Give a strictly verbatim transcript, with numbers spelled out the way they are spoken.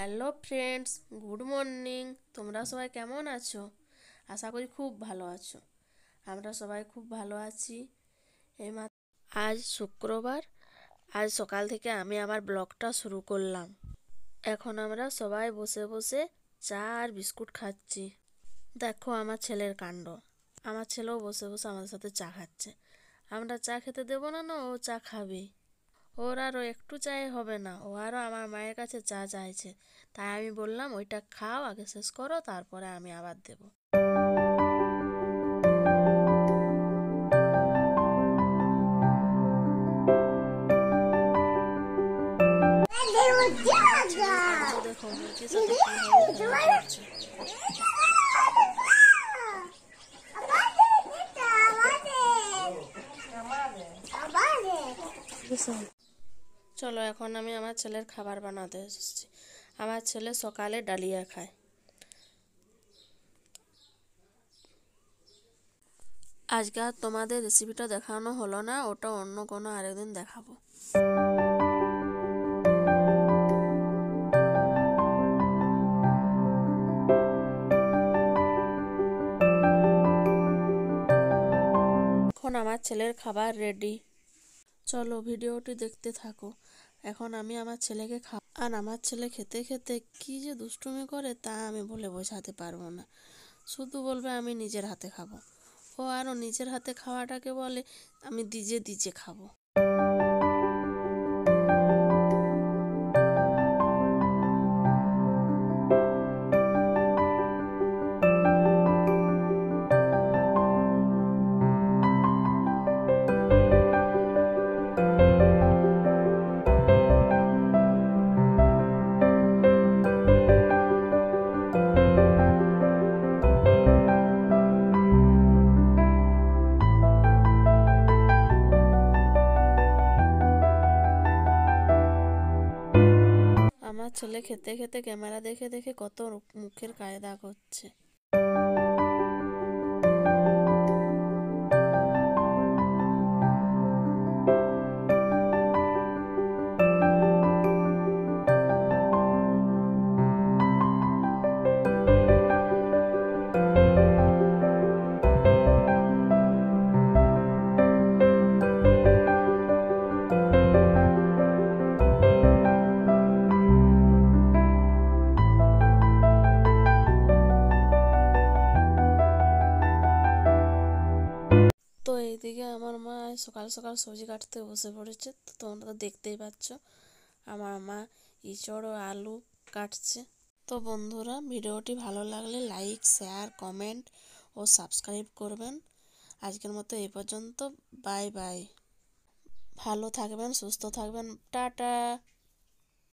Hello friends, good morning. তোমরা সবাই কেমন আছো? আশা করি খুব ভালো আছো। আমরা সবাই খুব ভালো আছি। এই মাত্র আজ শুক্রবার, আজ সকাল থেকে আমি আমার ব্লগটা শুরু করলাম। এখন আমরা সবাই বসে বসে চা আর বিস্কুট খাচ্ছি। দেখো আমার ছেলের কাণ্ড, আমার ছেলেও বসে বসে আমাদের সাথে চা খাচ্ছে। আমরা চা খেতে দেবো না, না ও চা খাবে। ওর আরও একটু চাই হবে না, ও আরও আমার মায়ের কাছে চা চাইছে। তাই আমি বললাম ওইটা খাও, আগে শেষ করো, তারপরে আমি আবার দেব। দেখো মুরগির সাথে কিভাবে করছে। চলো এখন আমি আমার ছেলের খাবার বানাতে এসেছি। আমার ছেলে সকালে ডালিয়া খায়। আজকে আর তোমাদের রেসিপিটা দেখানো হলো না, ওটা অন্য কোনো আরেকদিন দেখাবো। এখন আমার ছেলের খাবার রেডি। চলো ভিডিওটি দেখতে থাকো। এখন আমি আমার ছেলেকে খা আর আমার ছেলে খেতে খেতে কি যে দুষ্টুমি করে তা আমি বলে বোঝাতে পারবো না। শুধু বলবে আমি নিজের হাতে খাবো। ও আরও নিজের হাতে খাওয়াটাকে বলে আমি দিজে দিজে খাবো। আমার ছেলে খেতে খেতে ক্যামেরা দেখে দেখে কত মুখের কায়দা করছে। তো এইদিকে আমার মা সকাল সকাল সবজি কাটতে বসে পড়েছে। তো তোমরা তো দেখতেই পাচ্ছ আমার মা ইঁচড় ও আলু কাটছে। তো বন্ধুরা, ভিডিওটি ভালো লাগলে লাইক, শেয়ার, কমেন্ট ও সাবস্ক্রাইব করবেন। আজকের মতো এই পর্যন্ত। Bye bye. ভালো থাকবেন, সুস্থ থাকবেন। টাটা।